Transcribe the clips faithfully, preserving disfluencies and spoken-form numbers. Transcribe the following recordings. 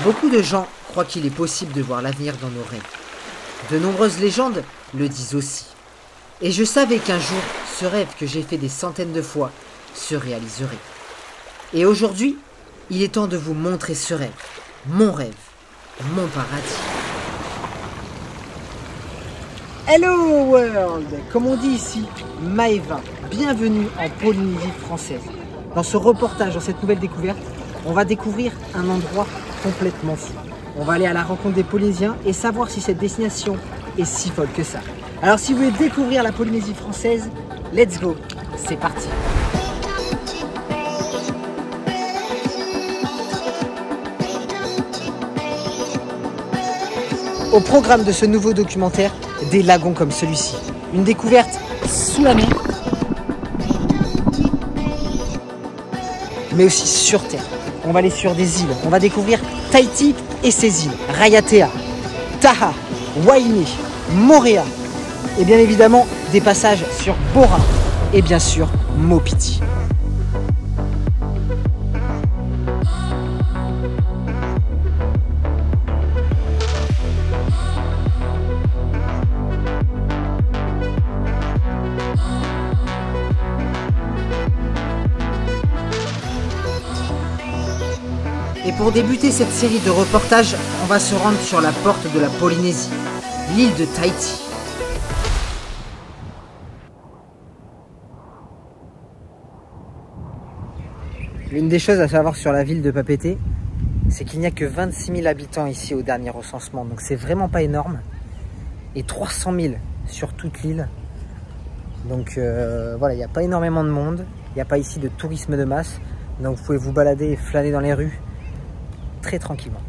Beaucoup de gens croient qu'il est possible de voir l'avenir dans nos rêves. De nombreuses légendes le disent aussi. Et je savais qu'un jour, ce rêve que j'ai fait des centaines de fois se réaliserait. Et aujourd'hui, il est temps de vous montrer ce rêve. Mon rêve, mon paradis. Hello world, comme on dit ici, Maeva, bienvenue en Polynésie française. Dans ce reportage, dans cette nouvelle découverte, on va découvrir un endroit complètement fou. On va aller à la rencontre des Polynésiens et savoir si cette destination est si folle que ça. Alors si vous voulez découvrir la Polynésie française, let's go, c'est parti. Au programme de ce nouveau documentaire, des lagons comme celui-ci. Une découverte sous la mer, mais aussi sur terre. On va aller sur des îles. On va découvrir Tahiti et ses îles. Raiatea, Taha, Wainé, Moorea. Et bien évidemment, des passages sur Bora et bien sûr Maupiti. Et pour débuter cette série de reportages, on va se rendre sur la porte de la Polynésie, l'île de Tahiti. L'une des choses à savoir sur la ville de Papeete, c'est qu'il n'y a que vingt-six mille habitants ici au dernier recensement, donc c'est vraiment pas énorme. Et trois cent mille sur toute l'île. Donc euh, voilà, il n'y a pas énormément de monde, il n'y a pas ici de tourisme de masse, donc vous pouvez vous balader et flâner dans les rues très tranquillement.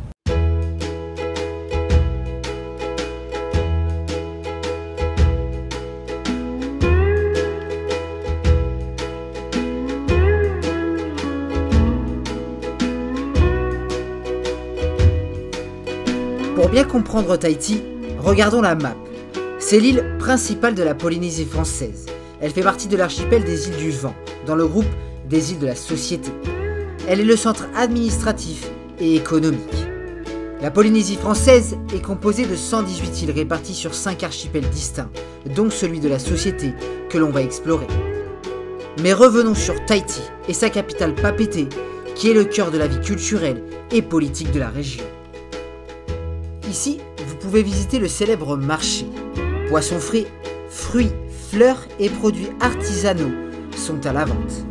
Pour bien comprendre Tahiti, regardons la map. C'est l'île principale de la Polynésie française. Elle fait partie de l'archipel des îles du Vent, dans le groupe des îles de la Société. Elle est le centre administratif et économique. La Polynésie française est composée de cent dix-huit îles réparties sur cinq archipels distincts, dont celui de la Société que l'on va explorer. Mais revenons sur Tahiti et sa capitale Papeete, qui est le cœur de la vie culturelle et politique de la région. Ici, vous pouvez visiter le célèbre marché. Poissons frais, fruits, fleurs et produits artisanaux sont à la vente.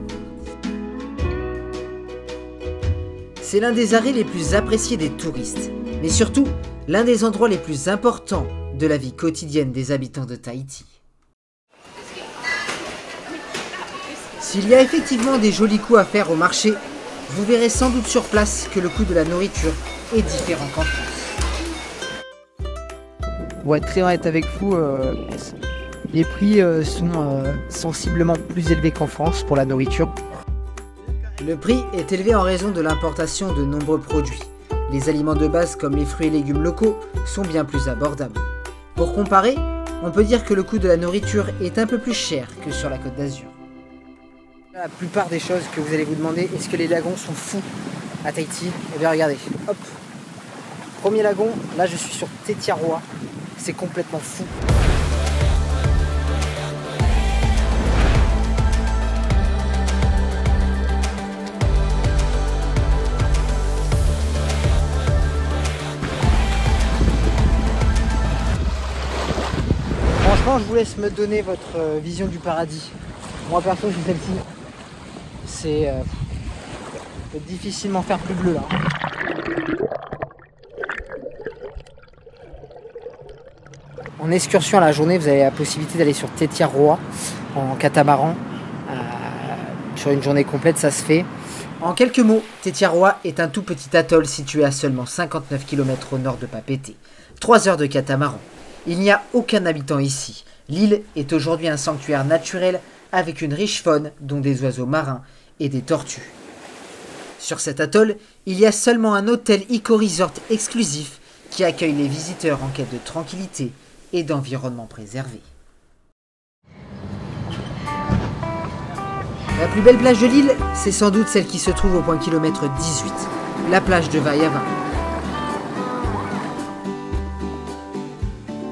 C'est l'un des arrêts les plus appréciés des touristes, mais surtout l'un des endroits les plus importants de la vie quotidienne des habitants de Tahiti. S'il y a effectivement des jolis coups à faire au marché, vous verrez sans doute sur place que le coût de la nourriture est différent qu'en France. Pour être très honnête avec vous, euh, les prix euh, sont euh, sensiblement plus élevés qu'en France pour la nourriture. Le prix est élevé en raison de l'importation de nombreux produits. Les aliments de base comme les fruits et légumes locaux sont bien plus abordables. Pour comparer, on peut dire que le coût de la nourriture est un peu plus cher que sur la Côte d'Azur. La plupart des choses que vous allez vous demander, est-ce que les lagons sont fous à Tahiti? Eh bien regardez, hop, premier lagon, là je suis sur Tetiaroa, c'est complètement fou. Franchement, je vous laisse me donner votre euh, vision du paradis. Moi perso, j'ai celle-ci. C'est euh, peut difficilement faire plus bleu là. En excursion à la journée, vous avez la possibilité d'aller sur Tetiaroa en catamaran. Euh, sur une journée complète, ça se fait. En quelques mots, Tetiaroa est un tout petit atoll situé à seulement cinquante-neuf kilomètres au nord de Papeete. trois heures de catamaran. Il n'y a aucun habitant ici. L'île est aujourd'hui un sanctuaire naturel avec une riche faune, dont des oiseaux marins et des tortues. Sur cet atoll, il y a seulement un hôtel éco-resort exclusif qui accueille les visiteurs en quête de tranquillité et d'environnement préservé. La plus belle plage de l'île, c'est sans doute celle qui se trouve au point kilomètre dix-huit, la plage de Vaiava.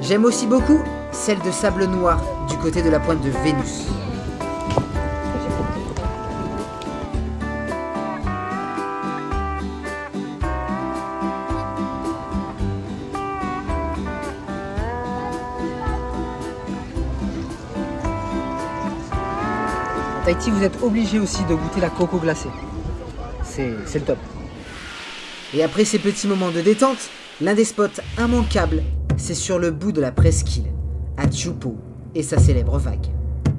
J'aime aussi beaucoup celle de sable noir du côté de la pointe de Vénus. En Tahiti, vous êtes obligé aussi de goûter la coco glacée. C'est le top. Et après ces petits moments de détente, l'un des spots immanquables, c'est sur le bout de la presqu'île, à Tchoupo et sa célèbre vague.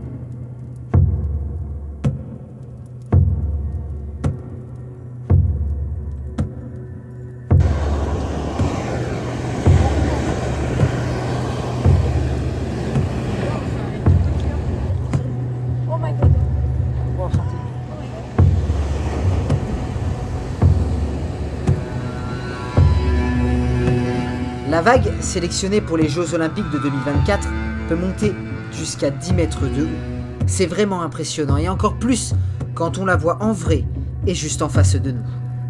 La vague, sélectionnée pour les Jeux Olympiques de deux mille vingt-quatre, peut monter jusqu'à dix mètres de haut. C'est vraiment impressionnant, et encore plus quand on la voit en vrai et juste en face de nous.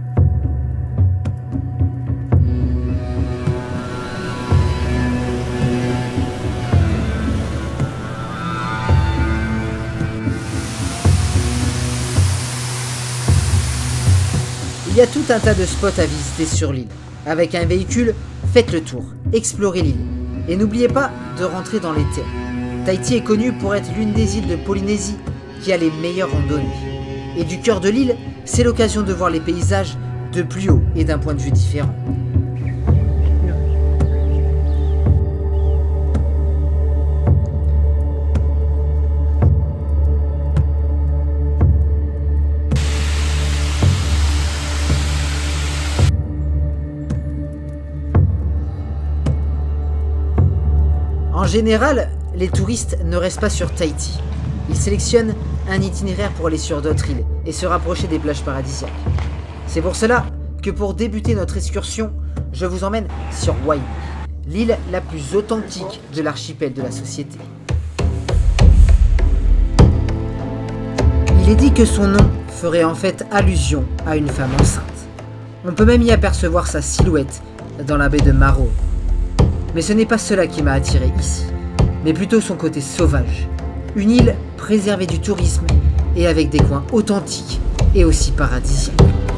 Il y a tout un tas de spots à visiter sur l'île. Avec un véhicule, faites le tour, explorez l'île. Et n'oubliez pas de rentrer dans les terres. Tahiti est connue pour être l'une des îles de Polynésie qui a les meilleures randonnées. Et du cœur de l'île, c'est l'occasion de voir les paysages de plus haut et d'un point de vue différent. En général, les touristes ne restent pas sur Tahiti. Ils sélectionnent un itinéraire pour aller sur d'autres îles et se rapprocher des plages paradisiaques. C'est pour cela que pour débuter notre excursion, je vous emmène sur Wainé, l'île la plus authentique de l'archipel de la Société. Il est dit que son nom ferait en fait allusion à une femme enceinte. On peut même y apercevoir sa silhouette dans la baie de Maro. Mais ce n'est pas cela qui m'a attiré ici, mais plutôt son côté sauvage. Une île préservée du tourisme et avec des coins authentiques et aussi paradisiaques.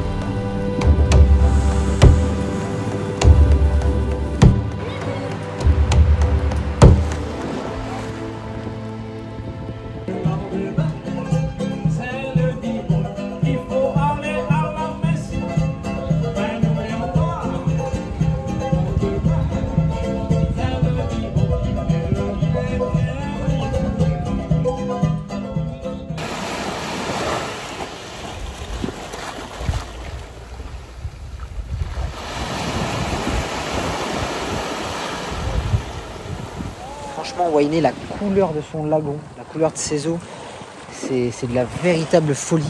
Franchement, Wainé, la couleur de son lagon, la couleur de ses eaux, c'est de la véritable folie.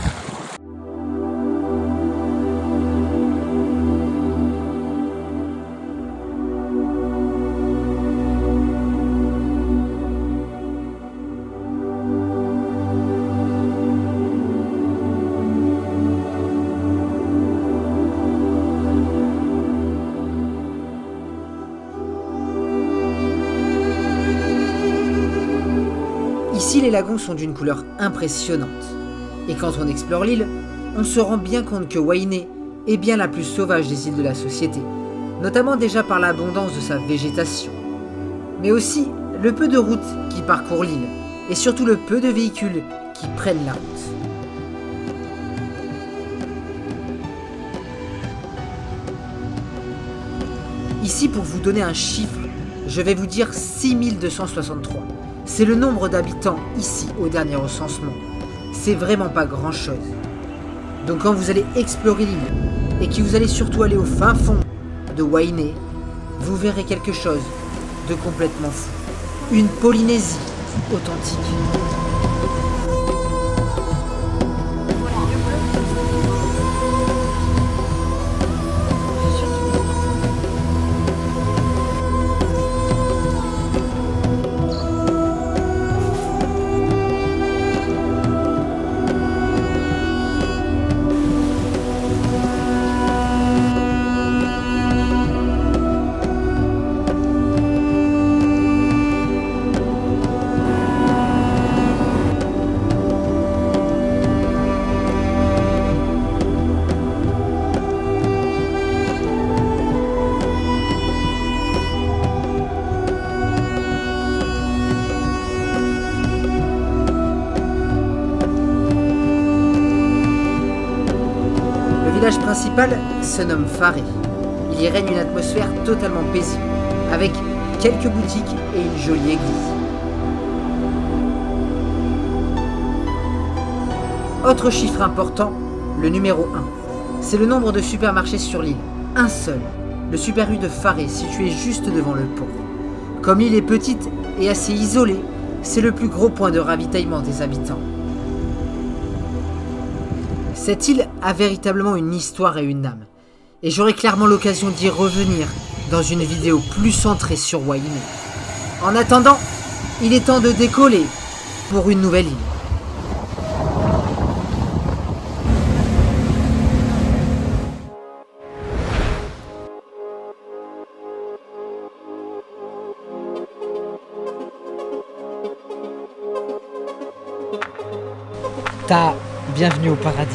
Ici, les lagons sont d'une couleur impressionnante. Et quand on explore l'île, on se rend bien compte que Wainé est bien la plus sauvage des îles de la Société, notamment déjà par l'abondance de sa végétation. Mais aussi le peu de routes qui parcourent l'île, et surtout le peu de véhicules qui prennent la route. Ici, pour vous donner un chiffre, je vais vous dire six mille deux cent soixante-trois. C'est le nombre d'habitants ici au dernier recensement. C'est vraiment pas grand chose. Donc quand vous allez explorer l'île et que vous allez surtout aller au fin fond de Wainé, vous verrez quelque chose de complètement fou. Une Polynésie authentique. village principal se nomme Faré. Il y règne une atmosphère totalement paisible, avec quelques boutiques et une jolie église. Autre chiffre important, le numéro un. C'est le nombre de supermarchés sur l'île. Un seul, le Super U de Faré, situé juste devant le pont. Comme l'île est petite et assez isolée, c'est le plus gros point de ravitaillement des habitants. Cette île a véritablement une histoire et une âme, et j'aurai clairement l'occasion d'y revenir dans une vidéo plus centrée sur Wainé. En attendant, il est temps de décoller pour une nouvelle île. Ta bienvenue au paradis.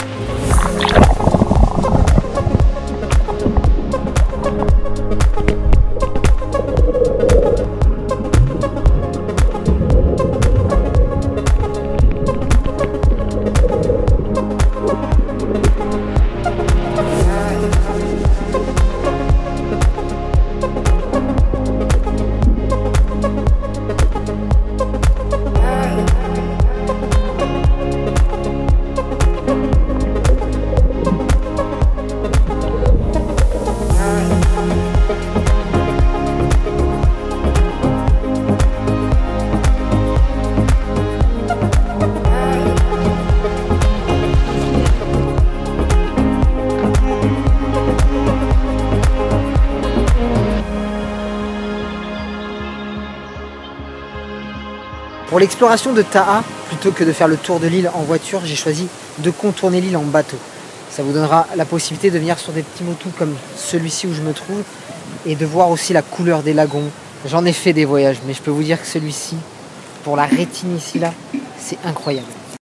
Pour l'exploration de Taha, plutôt que de faire le tour de l'île en voiture, j'ai choisi de contourner l'île en bateau. Ça vous donnera la possibilité de venir sur des petits motus comme celui-ci où je me trouve et de voir aussi la couleur des lagons. J'en ai fait des voyages, mais je peux vous dire que celui-ci, pour la rétine ici là, c'est incroyable.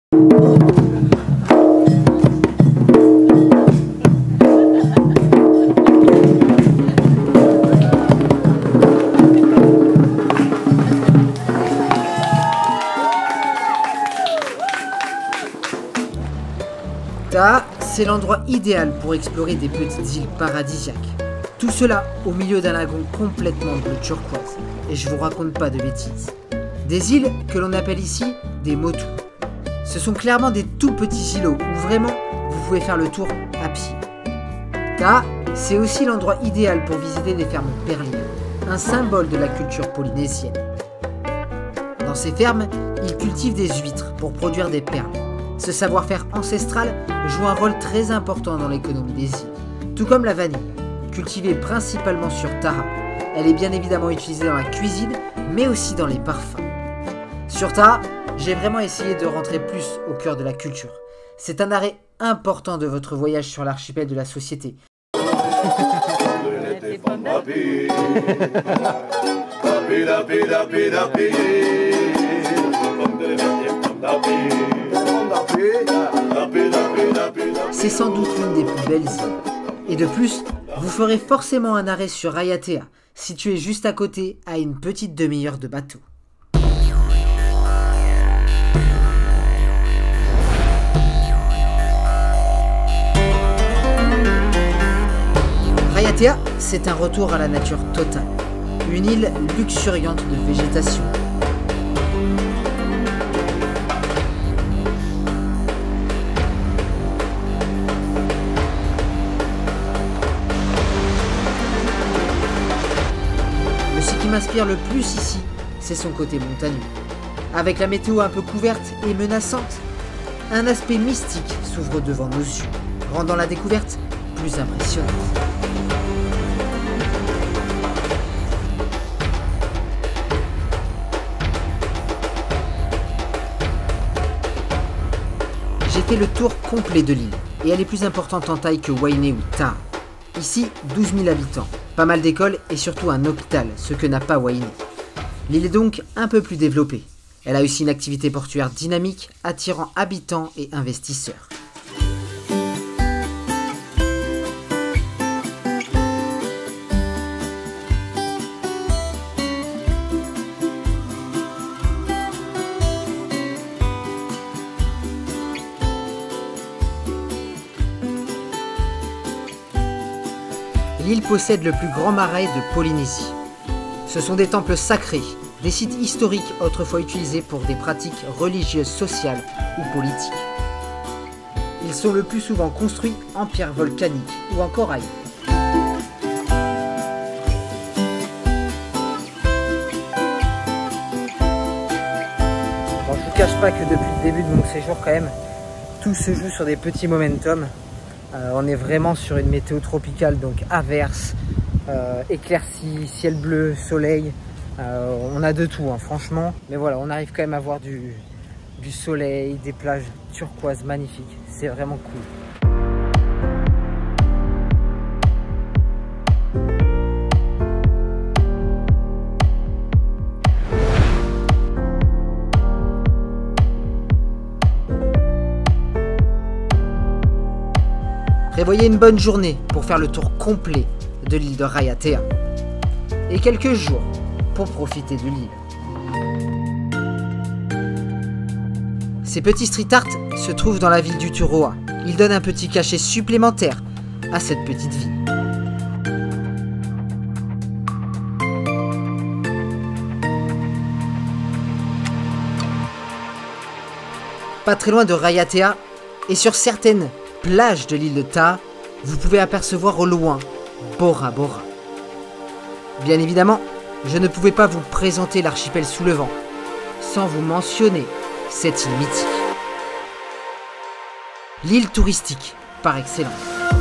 Taha, c'est l'endroit idéal pour explorer des petites îles paradisiaques. Tout cela au milieu d'un lagon complètement bleu turquoise. Et je vous raconte pas de bêtises. Des îles que l'on appelle ici des motus. Ce sont clairement des tout petits îlots où vraiment vous pouvez faire le tour à pied. Taha, c'est aussi l'endroit idéal pour visiter des fermes perlières, un symbole de la culture polynésienne. Dans ces fermes, ils cultivent des huîtres pour produire des perles. Ce savoir-faire ancestral joue un rôle très important dans l'économie des îles, tout comme la vanille, cultivée principalement sur Taha. Elle est bien évidemment utilisée dans la cuisine, mais aussi dans les parfums. Sur Taha, j'ai vraiment essayé de rentrer plus au cœur de la culture. C'est un arrêt important de votre voyage sur l'archipel de la société. C'est sans doute l'une des plus belles îles. Et de plus, vous ferez forcément un arrêt sur Raiatea, situé juste à côté, à une petite demi-heure de bateau. Raiatea, c'est un retour à la nature totale. Une île luxuriante de végétation. Ce qui m'inspire le plus ici, c'est son côté montagneux. Avec la météo un peu couverte et menaçante, un aspect mystique s'ouvre devant nos yeux, rendant la découverte plus impressionnante. J'ai fait le tour complet de l'île, et elle est plus importante en taille que Wainé ou Taha. Ici, douze mille habitants, pas mal d'écoles et surtout un hôpital, ce que n'a pas Wainé. L'île est donc un peu plus développée. Elle a aussi une activité portuaire dynamique, attirant habitants et investisseurs. l'île possède le plus grand marais de Polynésie. Ce sont des temples sacrés, des sites historiques autrefois utilisés pour des pratiques religieuses, sociales ou politiques. Ils sont le plus souvent construits en pierre volcanique ou en corail. Bon, je ne vous cache pas que depuis le début de mon séjour quand même, tout se joue sur des petits momentum. Euh, on est vraiment sur une météo tropicale, donc averse, euh, éclaircie, ciel bleu, soleil. Euh, on a de tout, hein, franchement. Mais voilà, on arrive quand même à voir du, du soleil, des plages turquoises magnifiques. C'est vraiment cool. Prévoyez une bonne journée pour faire le tour complet de l'île de Raiatea. Et quelques jours pour profiter de l'île. Ces petits street art se trouvent dans la ville d'Uturoa. Ils donnent un petit cachet supplémentaire à cette petite ville. Pas très loin de Raiatea et sur certaines plages de l'île de Ta'a, vous pouvez apercevoir au loin Bora Bora. Bien évidemment, je ne pouvais pas vous présenter l'archipel sous le vent sans vous mentionner cette île mythique. L'île touristique par excellence.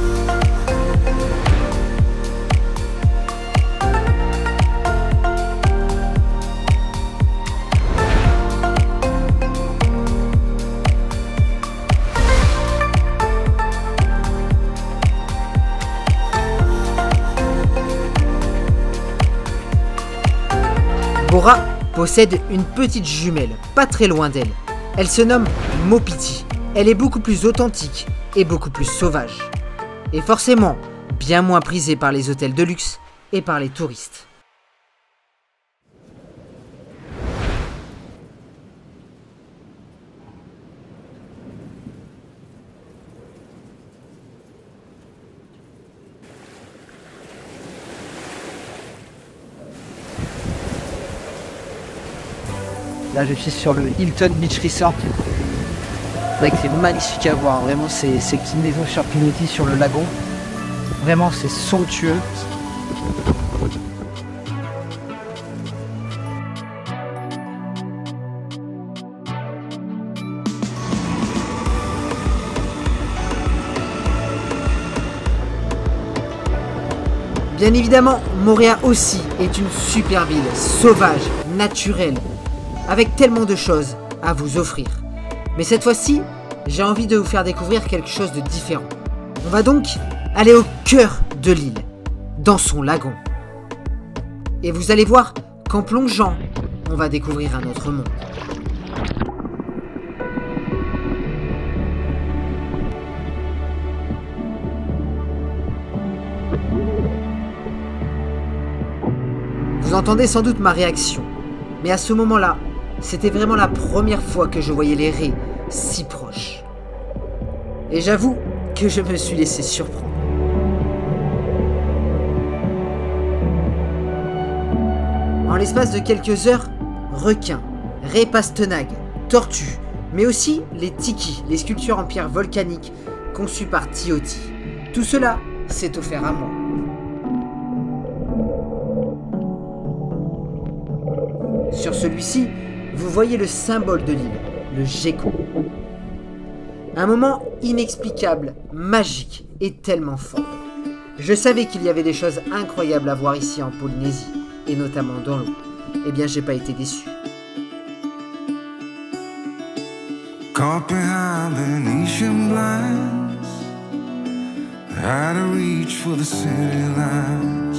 Bora possède une petite jumelle, pas très loin d'elle. Elle se nomme Mopiti. Elle est beaucoup plus authentique et beaucoup plus sauvage. Et forcément, bien moins prisée par les hôtels de luxe et par les touristes. Là, je suis sur le Hilton Beach Resort. C'est vrai que c'est magnifique à voir. Vraiment, c'est une maison sur pilotis sur le lagon. Vraiment, c'est somptueux. Bien évidemment, Moorea aussi est une super ville, sauvage, naturelle, avec tellement de choses à vous offrir. Mais cette fois-ci, j'ai envie de vous faire découvrir quelque chose de différent. On va donc aller au cœur de l'île, dans son lagon. Et vous allez voir qu'en plongeant, on va découvrir un autre monde. Vous entendez sans doute ma réaction, mais à ce moment-là, c'était vraiment la première fois que je voyais les raies si proches. Et j'avoue que je me suis laissé surprendre. En l'espace de quelques heures, requins, raies pastenagues, tortues, mais aussi les tikis, les sculptures en pierre volcanique conçues par Tioti. Tout cela s'est offert à moi. Sur celui-ci, vous voyez le symbole de l'île, le gecko. Un moment inexplicable, magique et tellement fort. Je savais qu'il y avait des choses incroyables à voir ici en Polynésie, et notamment dans l'eau. Eh bien, j'ai pas été déçu. Caught behind Venetian blinds, had to reach for the city lights.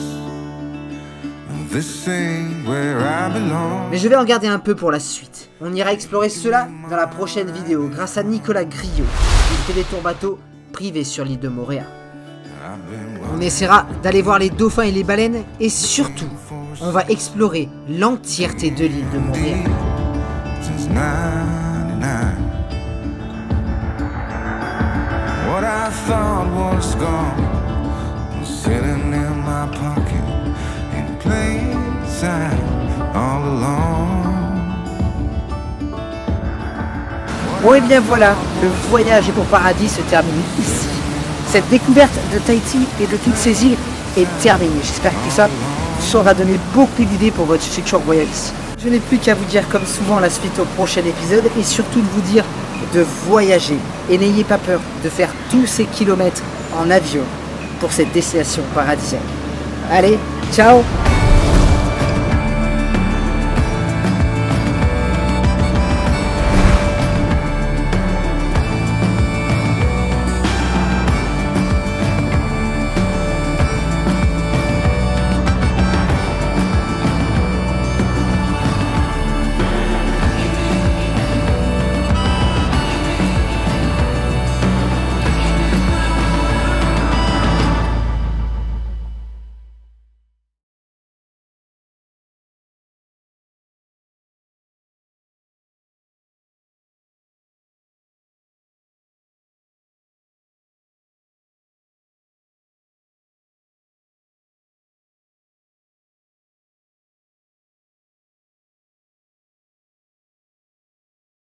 Mais je vais en garder un peu pour la suite. On ira explorer cela dans la prochaine vidéo grâce à Nicolas Griot. Il fait des tours bateaux privés sur l'île de Moorea. On essaiera d'aller voir les dauphins et les baleines et surtout, on va explorer l'entièreté de l'île de Moorea. What I thought was gone was sitting in my inside all alone. Bon et bien voilà, le voyage pour Paradis se termine ici. Cette découverte de Tahiti et de toutes ces îles est terminée. J'espère que ça vous aura donné beaucoup d'idées pour votre futur voyage ici. Je n'ai plus qu'à vous dire comme souvent la suite au prochain épisode et surtout de vous dire de voyager. Et n'ayez pas peur de faire tous ces kilomètres en avion pour cette destination paradisiaque. Allez, ciao!